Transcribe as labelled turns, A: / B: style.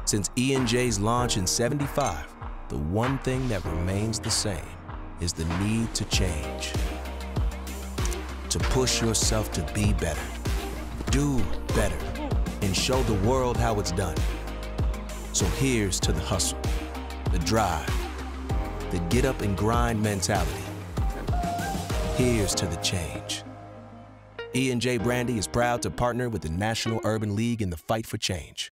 A: Since E&J's launch in '75, the one thing that remains the same is the need to change. To push yourself to be better, do better, and show the world how it's done. So here's to the hustle, the drive, the get up and grind mentality. Here's to the change. E&J Brandy is proud to partner with the National Urban League in the fight for change.